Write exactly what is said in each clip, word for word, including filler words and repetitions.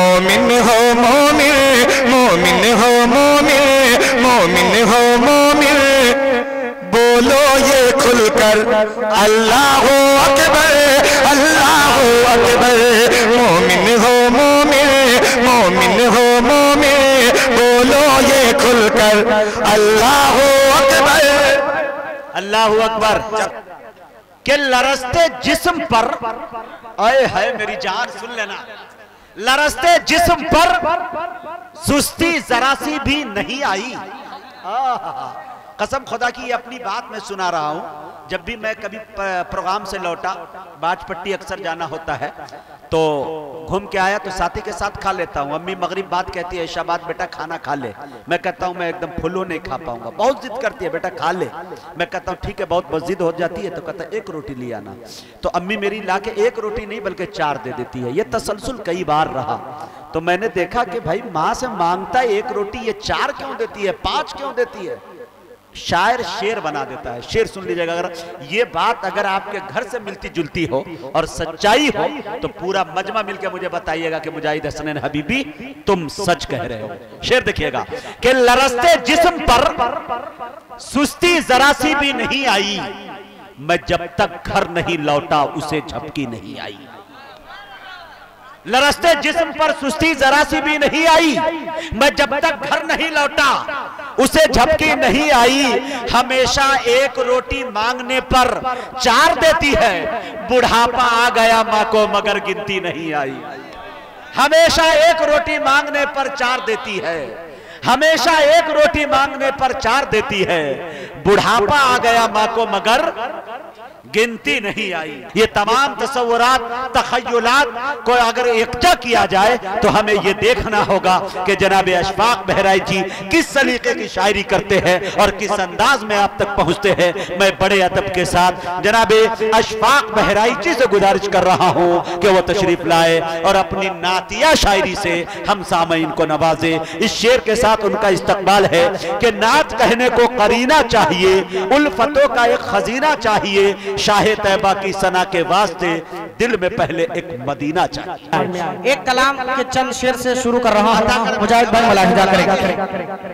मोमिन हो मोमिन, मोमिन हो मोमिन, मोमिन हो मोमिन, बोलो ये खुलकर अल्लाह अकबर, अल्लाह अकबर। मोमिन हो मोमिन, मोमिन हो मोमिन, बोलो ये खुलकर अल्लाह अकबर, अल्लाह अकबर। के लरस्ते जिस्म पर, आए है मेरी जान सुन लेना, लरस्ते जिस्म पर सुस्ती जरा सी भी नहीं आई। कसम खुदा की अपनी बात मैं सुना रहा हूं। जब भी मैं कभी प्रोग्राम से लौटा, बाजपट्टी अक्सर जाना होता है, तो घूम के आया तो साथी के साथ खा लेता हूं। अम्मी मगरिब बात कहती है, शाबाद बेटा खाना खा ले। मैं कहता हूं मैं एकदम फुल्लो नहीं खा पाऊंगा। बहुत जिद करती है, बेटा खा ले। मैं कहता हूं ठीक है, बहुत जिद हो जाती है तो कहता है एक रोटी ले आना। तो अम्मी मेरी लाके एक रोटी नहीं बल्कि चार दे देती है। ये तसलसल कई बार रहा। तो मैंने देखा कि भाई माँ से मांगता है एक रोटी, ये चार क्यों देती है, पांच क्यों देती है। शायर शेर बना देता है। शेर सुन लीजिएगा, अगर ये बात अगर आपके घर से मिलती जुलती हो और सच्चाई हो तो पूरा मजमा मिलकर मुझे बताइएगा कि मुजाहिद हसनैन हबीबी तुम सच कह रहे हो। शेर देखिएगा कि लरस्ते जिस्म पर सुस्ती जरा सी भी नहीं आई, मैं जब तक घर नहीं लौटा उसे झपकी नहीं आई। लरस्ते जिस्म पर सुस्ती जरा सी भी नहीं आई, मैं जब तक घर नहीं लौटा उसे झपकी नहीं आई। हमेशा एक रोटी मांगने पर चार देती है, बुढ़ापा आ गया मां को मगर गिनती नहीं आई। हमेशा एक रोटी मांगने पर चार देती है, हमेशा एक रोटी मांगने पर चार देती है, बुढ़ापा आ गया मां को मगर गिनती नहीं आई। ये तमाम तसव्वुरात, तखय्युलात को अगर एकजा किया जाए तो हमें ये देखना होगा कि जनाब अशफाक बहराइच जी किस सलीके की शायरी करते हैं और किस अंदाज में आप तक पहुंचते हैं। मैं बड़े अदब के साथ जनाब अशफाक बहराइच जी से गुजारिश कर रहा हूं कि वो तशरीफ लाए और अपनी नातिया शायरी से हम सामईन को नवाजे। इस शेर के साथ उनका इस्तकबाल है कि नात कहने को करीना चाहिए, उल्फतों का एक खजीना चाहिए, शाहे तैबा की सना के वास्ते दिल में पहले एक मदीना चाहिए। एक कलाम के चंद शेर से शुरू कर रहा हूं, मुजाहिद भाई मुलाहिजा करेगा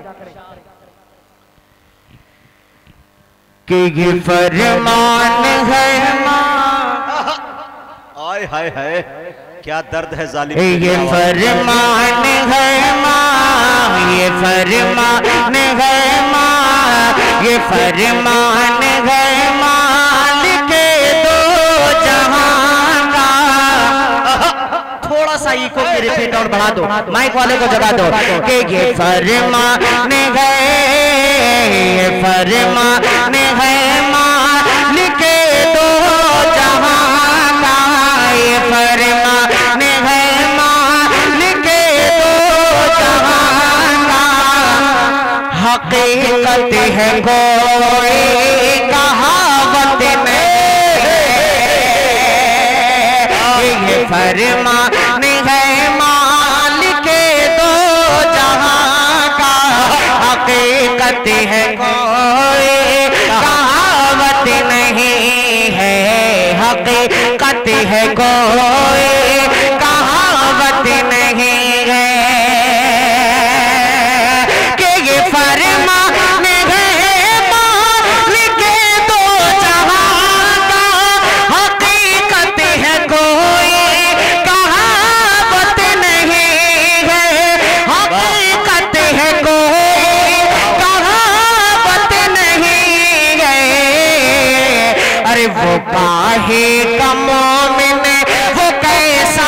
कि ये फरमान है मां, आय हाय हाय क्या दर्द है जालिम। ये फरमान है मां, ये फरमान है मां, ये फरमान है मां सा इको की रिपीट और बढ़ा दो, माइक वाले को जगा दो कि ये फरमान है, ये फरमान है मालिक दो जहां का, ये फरमान है मालिक दो जहां का, हकीकत है कोई कहावत में, ये फरमान है कोई कहावत नहीं है, हकीकत है कोई कहावत नहीं है कि ये फरमान है मालिक दो जहां का, हकीकत है कोई कहावत नहीं है, हकीकत है कोई वो काहे का मोमिन, वो कैसा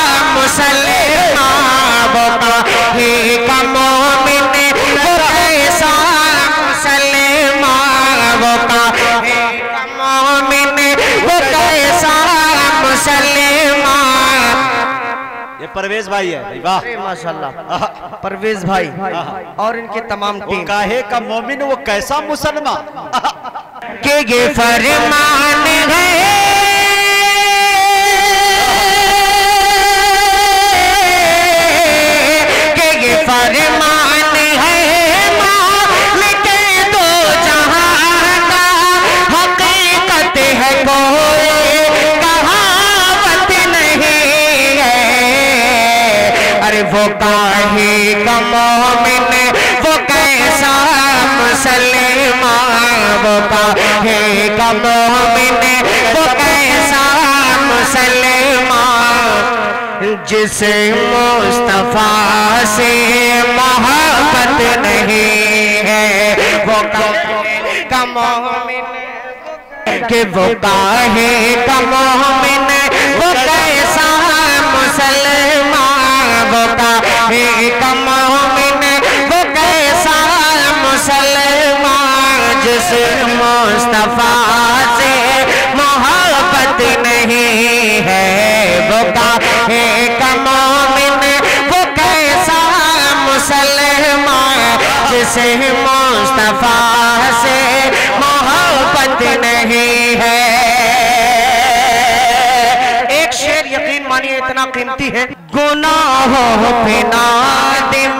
मुसलमान, वो काहे का मोमिन, वो कैसा मुसलमान, वो काहे का मोमिन, वो कैसा मुसलमान। ये परवेज भाई है, वाह माशाल्लाह परवेज भाई और इनके तमाम टीम। वो काहे का मोमिन, वो कैसा मुसलमान कि ये फरमान है, कि ये फरमान है मालिक दो जहां का, हकीकत है कोई कहावत नहीं है। अरे वो काहे का मोमिन वो कैसा मुसलमान, वो काहे का मोमिन वो कैसा मुसलमान, जिसे मुस्तफा से मोहब्बत नहीं है। वो काहे का मोमिन कि वो काहे का मोमिन वो कैसा मुसलमान, वो काहे का मोमिन वो कैसा मुसलमान, जिस मुस्तफा से मोहब्बत नहीं है। वो काहे का मोमिन वो कैसा मुसलमान, जिसे मुस्तफा से मोहब्बत नहीं है। एक शेर यकीन मानिए इतना कीमती है। गुनाहों पे नादिम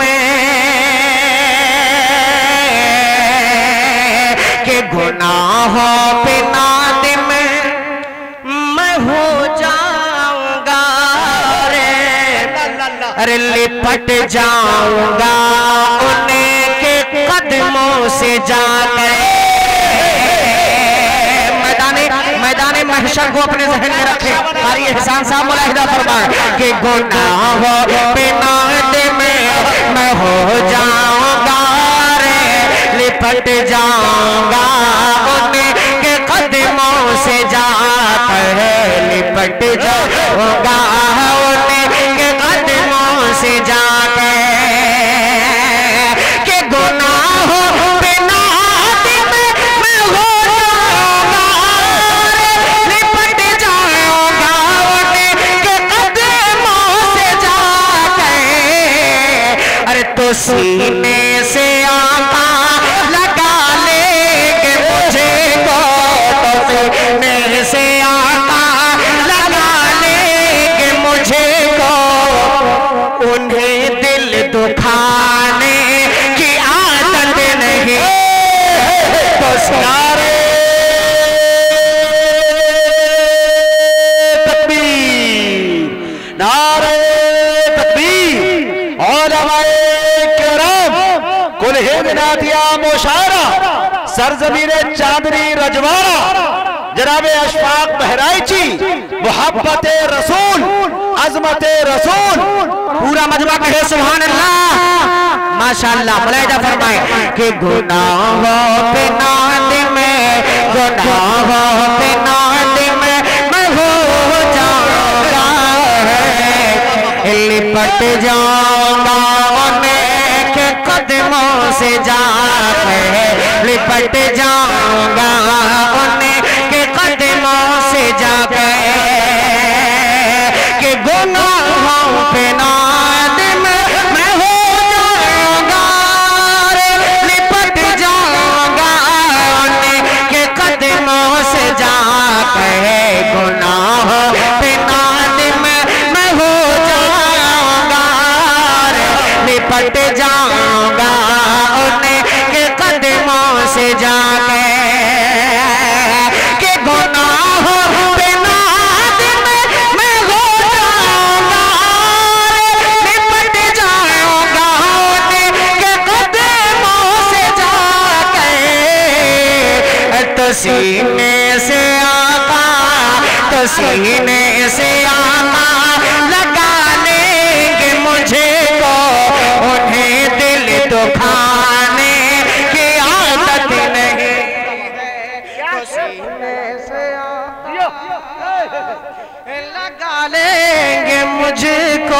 के गुनाहों पे नादिम मैं हो जाऊंगा रे, अरे लिपट जाऊंगा उनके कदमों से जाकर। मैदान महशर को अपने जहन में रखे और ये एहसान साहब मुलाहिदा फरमाए कि गुनाहों पे नादिम मैं हो जाऊंगा रे, लिपट जाऊंगा उनके कदमों से जाकर, लिपट जाऊंगा उनके कदमों से जाकर। कि गुनाहों पे नादिम मैं हो जाऊंगा रे, लिपट जाऊंगा उनके कदमों से जाकर। अरे तो सीने से आका लगा लेंगे मुझे को, तो सीने से आका लगा लेंगे मुझे को, उन्हें दिल दुखाने की आदत नहीं। तो सारे तकबीर, नारे तकबीर, उलमाए किराम, कुल हिंद नातिया मुशायरा, सरजमीने चांदनी रजवाड़ा, जनाबे अशफाक बहराइची, मोहब्बत रसूल, अजमत रसूल, पूरा मजमा कहे सुभान अल्लाह, माशाअल्लाह। मुलाहिदा फरमाए कि गुनाहों पे नादिम, गुनाहों पे नादिम मैं हो जाऊंगा, लिपट जाऊंगा उनके कदमों से जाकर, लिपट जाऊंगा उनके कदमों से जाकर। कि गुनाहों पे नादिम मैं हो जाऊंगा रे, लिपट जाऊंगा उनके कदमों से जाकर। गुनाहों पे नादिम मैं हो जाऊंगा रे, लिपट जाऊंगा उनके कदमों से जाकर। कि गुनाहों पे नादिम मैं हो जाऊंगा रे, लिपट जाऊंगा उनके कदमों से जाकर। तो सीने से आका, तो सीने से आका लगा लेंगे मुझे को, उन्हें दिल दुखाने की आदत नहीं। तो सीने से आका लगा लेंगे मुझको,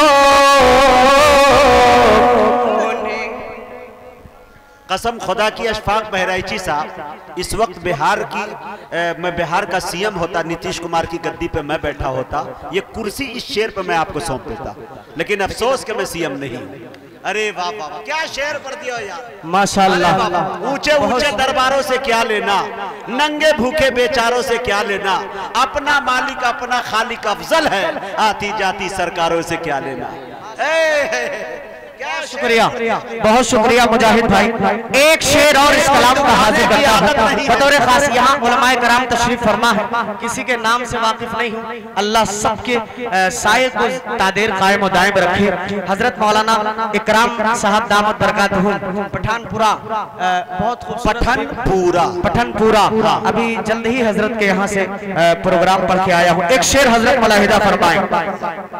कसम खुदा की अशफाक बहराइची साहब, इस वक्त बिहार की ए, मैं बिहार का सीएम होता, नीतीश कुमार की गद्दी पे मैं बैठा होता, ये कुर्सी इस शेर पे मैं आपको सौंप देता, लेकिन अफसोस कि मैं सीएम नहीं। अरे वाह वाह, क्या शेर पढ़ दिया यार, माशाअल्लाह। ऊंचे ऊंचे दरबारों से क्या लेना, नंगे भूखे बेचारों से क्या लेना, अपना मालिक अपना खालिक अफजल है, आती जाती सरकारों से क्या लेना। ए, शुक्रिया, बहुत शुक्रिया मुजाहिद भाई। एक शेर और इस कलाम का हाजिर करता हूं। बतौर खास यहाँ उलमाए कराम तशरीफ फरमा है, किसी के नाम से वाकिफ नहीं हूँ। अल्लाह सबके साये को तादेर कायम व दायम रखे। हजरत मौलाना इकराम साहब दामत बरकातहुम पठानपुरा, बहुत खूबसूरत पठानपुरा पठानपुरा अभी जल्द ही हजरत के यहाँ से प्रोग्राम पढ़ के आया हूँ। एक शेर हजरत मुलाहिदा फरमाए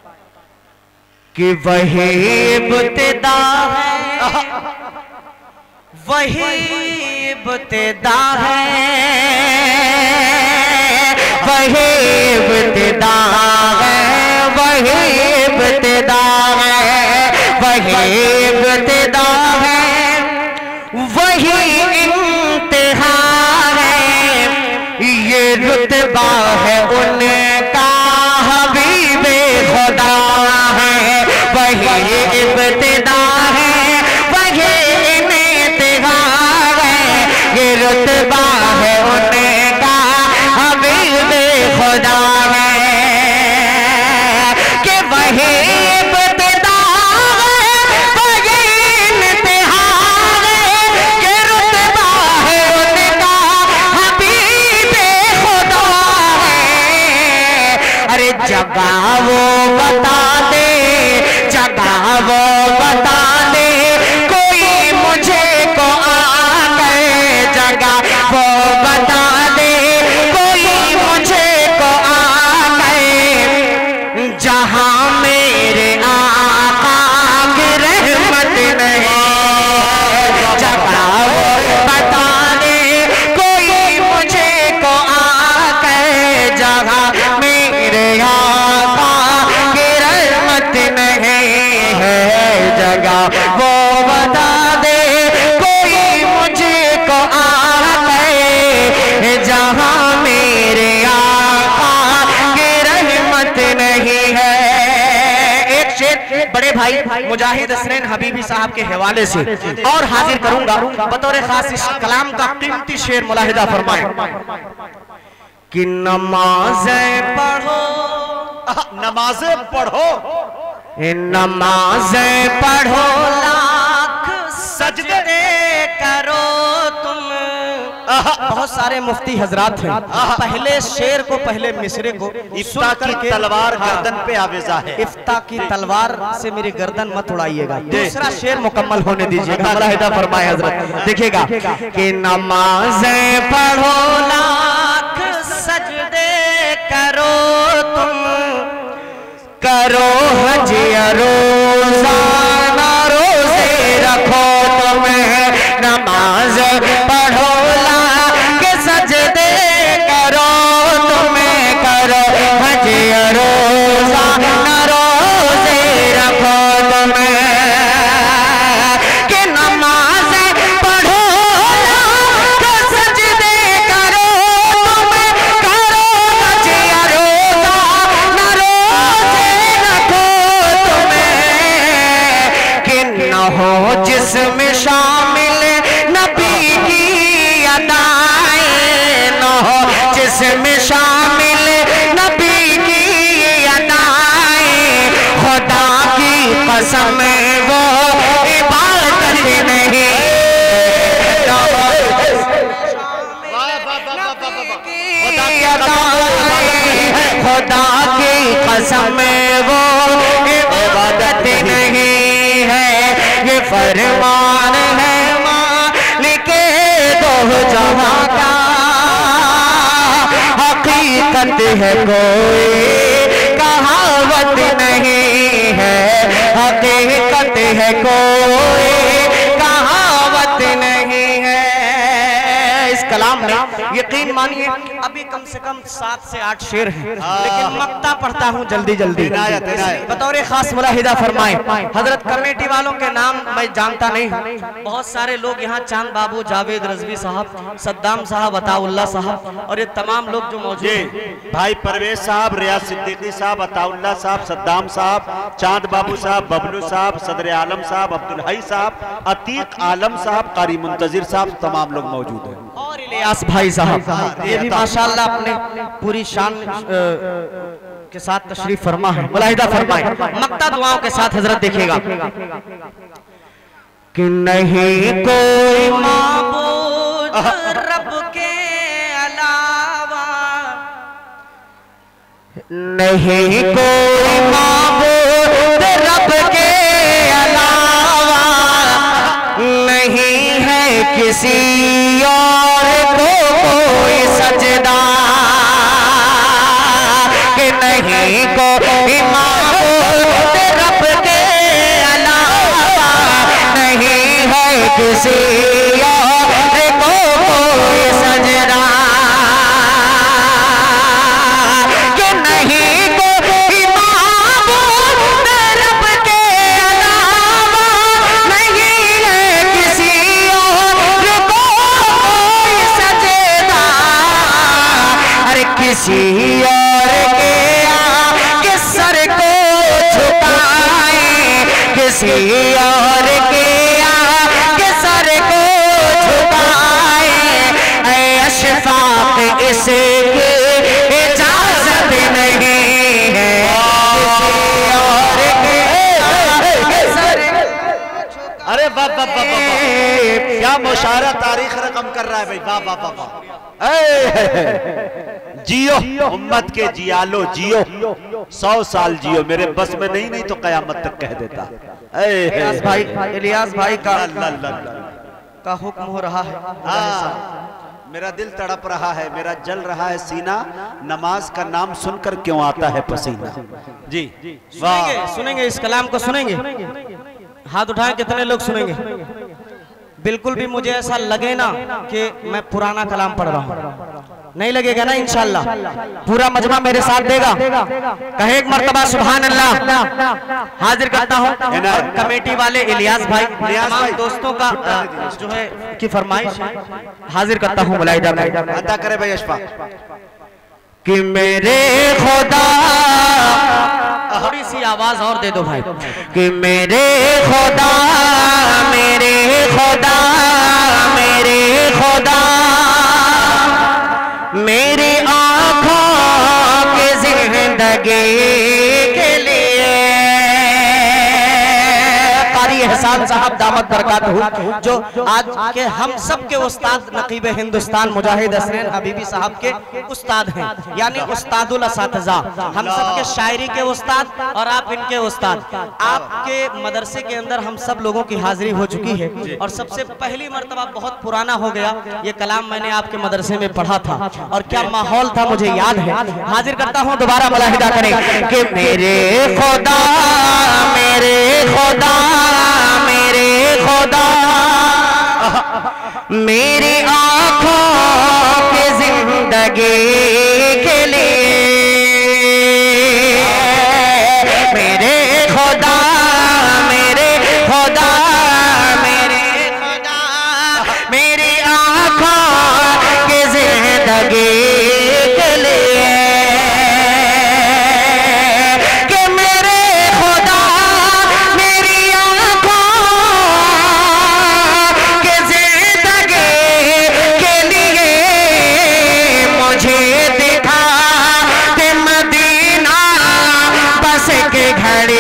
कि वही इब्तिदा है, वही इब्तिदा है, वही इब्तिदा है, वही इब्तिदा है, वही इब्तिदा है, वही इंतहा है, ये रुतबा है उनका हबीबे खुदा है, वही इब्तिदा है, वही इंतहा है, ये रुतबा है उनका हबीबे खुदा है, कि वही इब्तिदा है, वही इंतहा है, ये रुतबा है उनका हबीबे खुदा है। अरे जगह वो बता दे, जगह वो बता दे, कोई मुझे को आ गए, जगह वो बता दे, कोई मुझे को आ गए, जहां मेरे आका की रहमत नहीं, जगह वो बता दे, कोई मुझे को आ गए, जहां मेरे आका की रहमत नहीं है, जगह वो बता दे, कोई मुझे को आ गए, जहां मेरे आका की रहमत नहीं है। एक शेर बड़े भाई मुजाहिद हसनैन हबीबी साहब के हवाले से और हाजिर करूंगा। बतौर खास इस कलाम का कीमती शेर मुलाहिदा फरमाए कि नमाज़ें पढ़ो, नमाजें पढ़ो, नमाज़ें पढ़ो, लाख सजदे करो तुम। बहुत सारे मुफ्ती हजरात हैं, पहले शेर को, पहले मिसरे को इफ्ता की तलवार गर्दन पे आवेजा है, इफ्ता की तलवार से मेरी गर्दन मत उड़ाइएगा। दूसरा शेर मुकम्मल होने दीजिएगा। मुलाहिदा फरमाए हजरत, देखिएगा कि नमाज़ें पढ़ो, लाख सजदे करो तुम, करो हज रोज़ाना रोज़े रखो तुम्हें, नमाज पढ़ो, लाख सजदे करो तुम्हें, करो हज रोज़ाना रोज़े रखो तुम्हें, कि नमाज पढ़ो, लाख सजदे करो तुम्हें, करो हज रोज़ाना रोज़े रखो तुम्हें, कि न हो जिसमें शामिल नबी की अदाएं, न हो जिसमें शामिल नबी की अदाएं, खुदा की कसम वो इबादत नहीं, खुदा की कसम वो इबादत नहीं है, ये फरमान है मालिके दो जहां का, हकीकत है कोई कहावत नहीं है, हकीकत है कोई कहावत नहीं है। इस कलाम में यकीन मानिए अभी कम से कम सात से आठ शेर हैं, लेकिन मक्ता पढ़ता हूँ जल्दी जल्दी। बतौर खास मुलाहिदा फरमाए, हजरत कमेटी वालों के नाम मैं जानता नहीं, बहुत सारे लोग यहाँ, चांद बाबू, जावेद रजवी साहब, सद्दाम साहब, अताउल्लाह साहब और ये तमाम लोग जो मौजूद हैं, भाई परवेज साहब, रियाज सिद्दीकी साहब, अताउल्लाह साहब, सद्दाम साहब, चांद बाबू साहब, बबलू साहब, सदर आलम साहब, अब्दुल हई साहब, अतीक आलम साहब, कारी मुंतजिर साहब, तमाम लोग मौजूद हैं, और इलियास भाई साहब, ये भी माशाअल्लाह अपने पूरी शान के साथ तशरीफ फरमा है, मुलाहिदा फरमाए मक्ता दुआओं के साथ हजरत देखिएगा कि नहीं कोई माबूद रब के अलावा, नहीं कोई माबूद रब के अलावा, नहीं है किसी और को कोई सजदा, कि नहीं कोई माबूद रब के अलावा, नहीं है किसी और को कोई सजदा, कि नहीं कोई माबूद रब के अलावा, नहीं है किसी और को कोई सजदा, अरे किसी और के आगे सर को झुकाए, किसी और के आगे सर को झुकाए, ऐ अशफाक इसकी इजाजत नहीं है, किसी और के आगे सर को अरे वाह वाह वाह वाह वाह, क्या मुशायरा तारीख रकम कर रहा है भाई, वाह वाह वाह वाह। जियो उम्मत के जियालो जियो, सौ साल जियो, मेरे बस में नहीं नहीं तो कयामत तक कह देता। इलियास भाई, इलियास भाई का ला, ला, ला, ला। का हुक्म हो रहा है। हाँ, मेरा दिल तड़प रहा है, मेरा जल रहा है सीना, नमाज का नाम सुनकर क्यों आता है पसीना। जी वाह, सुनेंगे, सुनेंगे इस कलाम को सुनेंगे, हाथ उठाएं कितने लोग सुनेंगे। बिल्कुल भी मुझे ऐसा लगे ना कि मैं पुराना कलाम पढ़ रहा हूँ, नहीं लगेगा ना इंशाल्लाह। पूरा मजमा मेरे साथ देगा, कहे एक मर्तबा सुभान अल्लाह। हाजिर करता हूँ कमेटी वाले इलियास भाई, तमाम दोस्तों का जो है की फरमाइश हाजिर करता हूँ, मुलाहिदा अदा करे भाई अशफा। कि मेरे खुदा, थोड़ी सी आवाज और दे दो भाई, कि मेरे खुदा, मेरे खुदा, मेरे खुदा, मेरी आँखों की जिंदगी के लिए, कारी एहसान साहब दामत बरकातहू, जो आज के हम सब के उस्ताद नकीब हिंदुस्तान मुजाहिद हसनैन हबीबी साहब के उस्ताद हैं, यानी उस्तादुल असातिज़ा, हम सब के शायरी के उस्ताद और आप इनके उस्ताद। आपके मदरसे के अंदर हम सब लोगों की हाजिरी हो चुकी है, और सबसे पहली मर्तबा बहुत पुराना हो गया ये कलाम मैंने आपके मदरसे में पढ़ा था, और क्या माहौल था मुझे याद है। हाजिर करता हूँ, दोबारा मुलाहिदा करें कि मेरे खुदा, मेरे खुदा, मेरे खुदा, मेरी आँखों की जिंदगी के लिए, मेरे खुदा, मेरे खुदा, मेरे खुदा, मेरी आँखों की जिंदगी के लिए, कि मेरे खुदा, मेरी आँखों की जिंदगी के लिए, मुझे दिखा दे मदीना बस के घड़ी,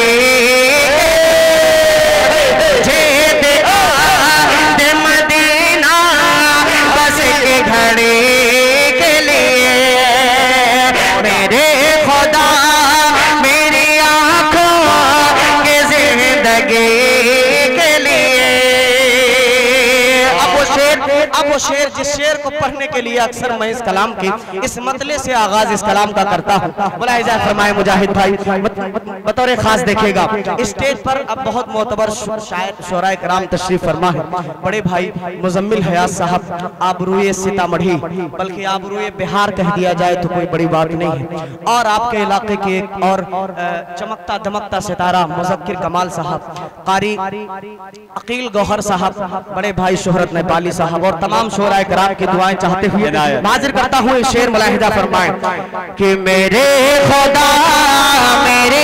मुझे दिखा दे मदीना बस के घड़ी के लिए, मेरे खुदा, मेरी आँखों की जिंदगी के लिए। अब वो शेर, अब वो शेर जिस शेर को पढ़ने के लिए अक्सर मैं इस कलाम की इस मतले से आगाज इस कलाम का करता हूँ, मुलाहिजा फरमाए मुजाहिद भाई, बतौर खास देखेगा। स्टेज पर अब बहुत मोतबर शायर शोराए कराम तशरीफ फरमा है, बड़े भाई मुजम्मिल हयात साहब, आबरूए सीतामढ़ी, बल्कि आबरूए बिहार कह दिया जाए तो कोई बड़ी बात नहीं है, और आपके इलाके के एक और चमकता दमकता सितारा मुज़क्किर कमाल साहब, कारी अकील गौहर साहब, बड़े भाई शोहरत नेपाली साहब, और तमाम शोराए कराम की दुआएं चाहते हुए हाजिर करता हूँ इस शेर, मुलाहिदा फरमाएं कि मेरे खुदा, मेरी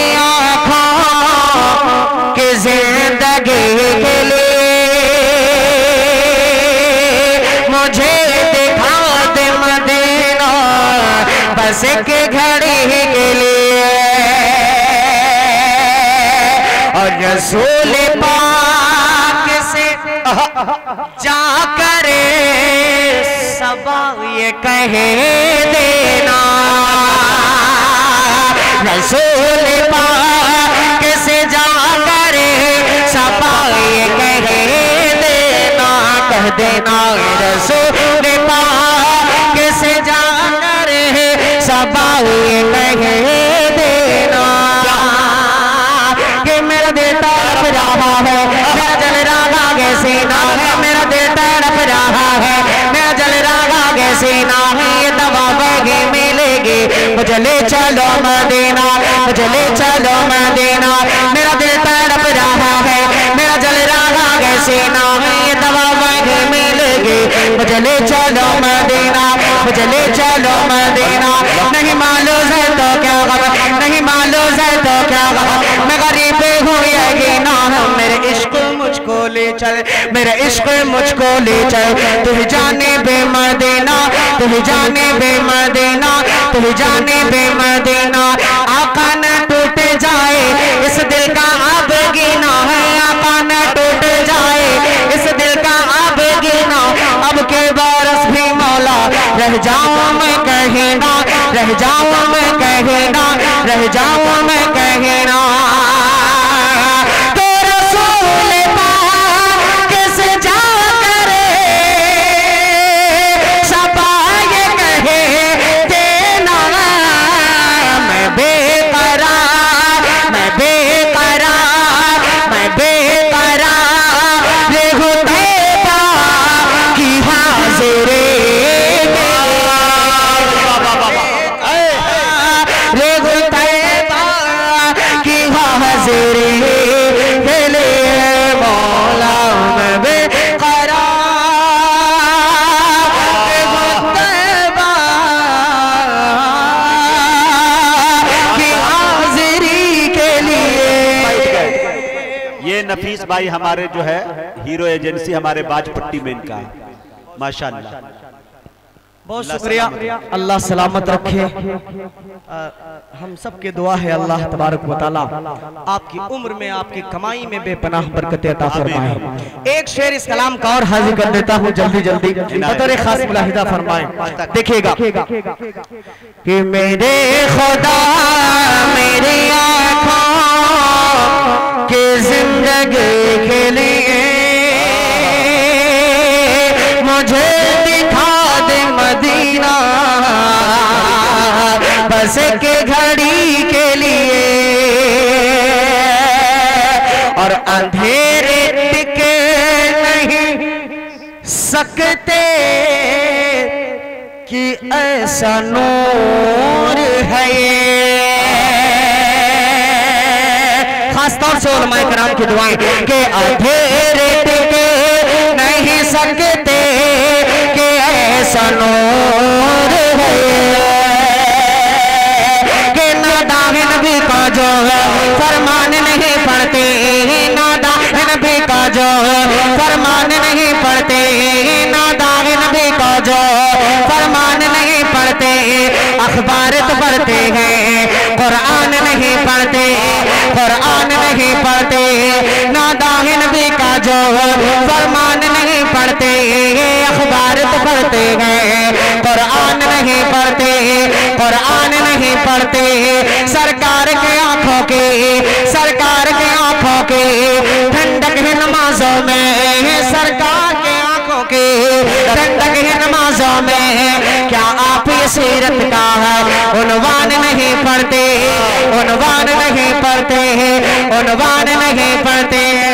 आँखों की जिंदगी के लिए, मुझे दिखा दे मदीना बस के घड़ी के लिए, रसूल पाक से जाकर सबा ये कहे देना, रसूल पाक से जाकर सबा ये कहे देना, कह देना रसूल पाक से जाकर सबा ये कहे देना कि मेरा दिल तड़प रहा है, मेरा जल रहा है सीना है, मेरा दिल तड़प रहा है, मेरा जल रहा है सीना है, ये दवा वही मिलेगी, मुझे ले चलो मदीना, मुझे ले चलो मदीना, मेरा दिल तड़प रहा है, मेरा जल रहा है सीना है, ये दवा वही मिलेगी, मुझे ले चलो मदीना, मुझे ले चलो मदीना। नहीं मालूम है तो क्या गम, नहीं मालूम है तो क्या गम, मैं गरीब हूँ ये ना, मेरे इश्क मुझको ले चल, मेरे इश्क मुझको ले चल, तू जाने बे मदीना, तू जाने बे मदीना, तू जाने बे मदीना। आका न टूट जाए इस दिल का अब गिना है, आका न टूट जाए इस दिल का अब गिना, अब के बरस भी मौला रह जाऊं मैं कहना, रह जाऊं मैं कहना, रह जाऊं मैं कहना। तो रसूल पाक से जाकर सबा ये कहे देना, मैं बेकरार, मैं बेकरार, मैं बेकरार रहूं तैबा की हाज़िरी के लिए मौला में बेकरार की हाज़िरी के लिए। ये नफीस भाई हमारे जो है हीरो एजेंसी हमारे बाजपट्टी में इनका है, माशाअल्लाह, बहुत शुक्रिया, अल्लाह सलामत रखे। आ, हम सब के दुआ है अल्लाह तबारक व तआला आपकी उम्र में, आपकी कमाई में बेपनाह बरकत अता फरमाए। एक शेर इस कलाम का और हाजिर कर देता हूँ जल्दी जल्दी, बतौर खास मुलाहिजा फरमाए। देखिएगा कि मेरे खुदा मेरी आँखों की जिंदगी के लिए मुझे दिखा दे मदीना, बस के घड़ी के लिए, और अंधेरे टिके नहीं सकते कि ऐसा नूर है ये। खास तौर से उलमाए कराम की दुआएं कि अंधेरे टिके नहीं सकते कि ऐसा नूर है कि नादान भी का जो फरमान नहीं पढ़ते, नादान भी का जो फरमान नहीं पढ़ते, नादान भी का जो फरमान नहीं पढ़ते, अखबार तो पढ़ते हैं कुरान नहीं पढ़ते, कुरान नहीं पढ़ते, नादान भी का जो फरमान नहीं पढ़ते, अखबार तो पढ़ते हैं कुरान नहीं पढ़ते, कुरान नहीं पढ़ते। सरकार के आंखों के, सरकार के आंखों के ठंडक है नमाजों में, सरकार के आंखों के ठंडक है नमाजों में। क्या आप ये सीरत का है उन्वान नहीं पढ़ते, उन्वान नहीं पढ़ते, उन्वान नहीं पढ़ते।